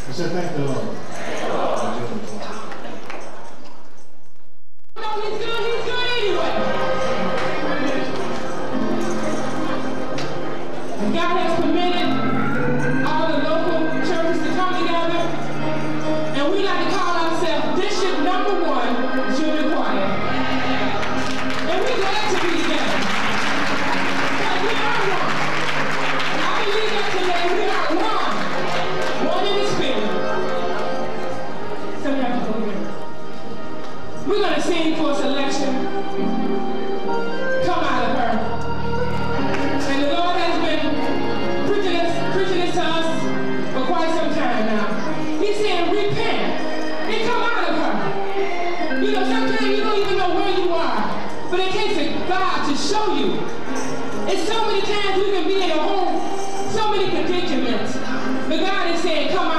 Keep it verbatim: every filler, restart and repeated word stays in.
I said, thank the Lord. No, he's good, he's good anyway. God has permitted all the local churches to come together, and we like to call ourselves District Number One Junior Choir. And we're glad to be together. Because we are one. I believe that today we are one. One in the spirit. So we have to go here. We're going to sing for a selection. Come out of her. And the Lord has been preaching this, preaching this to us for quite some time now. He's saying, repent and come out of her. You know, sometimes you don't even know where you are, but it takes a God to show you. And so many times we can be in a home, so many predicaments. But God is saying, come